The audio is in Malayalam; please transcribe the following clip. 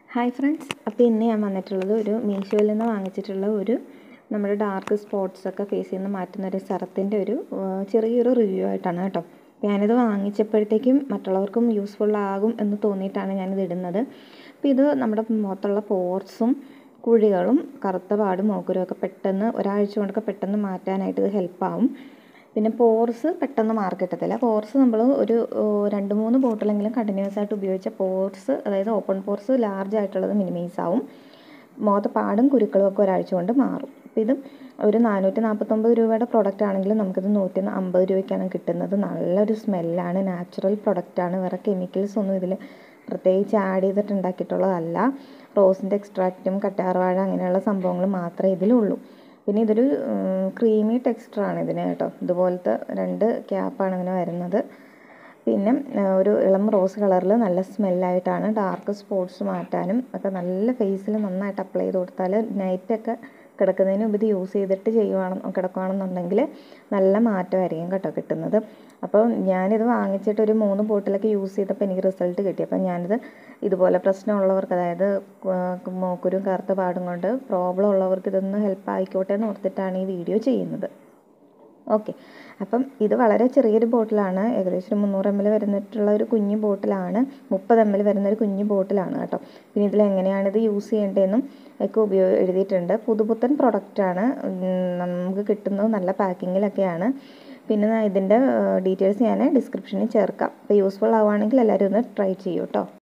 ഹായ് ഫ്രണ്ട്സ്, അപ്പോൾ ഇന്ന് ഞാൻ വന്നിട്ടുള്ളത് ഒരു മീഷോയിൽ നിന്ന് വാങ്ങിച്ചിട്ടുള്ള നമ്മുടെ ഡാർക്ക് സ്പോട്ട്സൊക്കെ ഫേസിൽ നിന്ന് മാറ്റുന്ന ഒരു സെറത്തിൻ്റെ ചെറിയൊരു റിവ്യൂ ആയിട്ടാണ് കേട്ടോ. ഞാനിത് വാങ്ങിച്ചപ്പോഴത്തേക്കും മറ്റുള്ളവർക്കും യൂസ്ഫുൾ ആകും എന്ന് തോന്നിയിട്ടാണ് ഞാനിത് ഇടുന്നത്. അപ്പോൾ ഇത് നമ്മുടെ മുഖത്തുള്ള പോർസും കുഴികളും കറുത്ത പാടും മോക്കുരും ഒക്കെ പെട്ടെന്ന് ഒരാഴ്ച കൊണ്ടൊക്കെ പെട്ടെന്ന് മാറ്റാനായിട്ട് ഇത് ഹെൽപ്പാവും. പിന്നെ പോർസ് പെട്ടെന്ന് മാർക്ക് കിട്ടത്തില്ല. പോർസ് നമ്മൾ ഒരു 2-3 ബോട്ടിലെങ്കിലും കണ്ടിന്യൂസ് ആയിട്ട് ഉപയോഗിച്ച പോർസ്, അതായത് ഓപ്പൺ പോർസ് ലാർജ് ആയിട്ടുള്ളത് മിനിമൈസ് ആവും. മുഖത്തെ പാടും കുരുക്കളും ഒക്കെ ഒരാഴ്ച കൊണ്ട് മാറും. അപ്പോൾ ഇത് ഒരു 449 രൂപയുടെ പ്രൊഡക്റ്റ് ആണെങ്കിലും നമുക്കിത് 150 രൂപയ്ക്കാണ് കിട്ടുന്നത്. നല്ലൊരു സ്മെല്ലാണ്, നാച്ചുറൽ പ്രൊഡക്റ്റാണ്. വേറെ കെമിക്കൽസ് ഒന്നും ഇതിൽ പ്രത്യേകിച്ച് ആഡ് ചെയ്തിട്ട് ഉണ്ടാക്കിയിട്ടുള്ളതല്ല. റോസിൻ്റെ എക്സ്ട്രാക്റ്റും കറ്റാർവാഴ അങ്ങനെയുള്ള സംഭവങ്ങൾ മാത്രമേ ഇതിലുള്ളൂ. പിന്നെ ഇതൊരു ക്രീമി ടെക്സ്ചറാണ് ഇതിന് കേട്ടോ. ഇതുപോലത്തെ 2 ക്യാപ്പാണ് ഇതിന് വരുന്നത്. പിന്നെ ഒരു ഇളം റോസ് കളറിൽ നല്ല സ്മെല്ലായിട്ടാണ്. ഡാർക്ക് സ്പോട്ട്സ് മാറ്റാനും ഒക്കെ നല്ല ഫേസിൽ നന്നായിട്ട് അപ്ലൈ ചെയ്ത് കൊടുത്താൽ നൈറ്റൊക്കെ കിടക്കുന്നതിന് മുമ്പ് ഇത് യൂസ് ചെയ്തിട്ട് കിടക്കുകയാണെന്നുണ്ടെങ്കിൽ നല്ല മാറ്റമായിരിക്കും കേട്ടോ കിട്ടുന്നത്. അപ്പോൾ ഞാനിത് വാങ്ങിച്ചിട്ട് ഒരു 3 ബോട്ടിലൊക്കെ യൂസ് ചെയ്തപ്പോൾ എനിക്ക് റിസൾട്ട് കിട്ടി. അപ്പോൾ ഞാനിത് ഇതുപോലെ പ്രശ്നമുള്ളവർക്ക്, അതായത് മോക്കുരും കറുത്ത പാടും കൊണ്ട് പ്രോബ്ലം ഉള്ളവർക്ക് ഇതൊന്ന് ഹെൽപ്പ് ആയിക്കോട്ടെ എന്ന് ഓർത്തിട്ടാണ് ഈ വീഡിയോ ചെയ്യുന്നത്. ഓക്കെ, അപ്പം ഇത് വളരെ ചെറിയൊരു ബോട്ടിലാണ്. ഏകദേശം 300 ml വരുന്നിട്ടുള്ള ഒരു കുഞ്ഞു ബോട്ടിലാണ്. 30 ml വരുന്നൊരു കുഞ്ഞു ബോട്ടിലാണ് കേട്ടോ. പിന്നെ ഇതിൽ എങ്ങനെയാണിത് യൂസ് ചെയ്യേണ്ടതെന്നും ഒക്കെ എഴുതിയിട്ടുണ്ട്. പുതുപുത്തൻ പ്രൊഡക്റ്റാണ്, നമുക്ക് കിട്ടുന്നത് നല്ല പാക്കിങ്ങിലൊക്കെയാണ്. പിന്നെ ഇതിൻ്റെ ഡീറ്റെയിൽസ് ഞാൻ ഡിസ്ക്രിപ്ഷനിൽ ചേർക്കാം. അപ്പോൾ യൂസ്ഫുൾ ആവുകയാണെങ്കിൽ എല്ലാവരും ഒന്ന് ട്രൈ ചെയ്യൂ കേട്ടോ.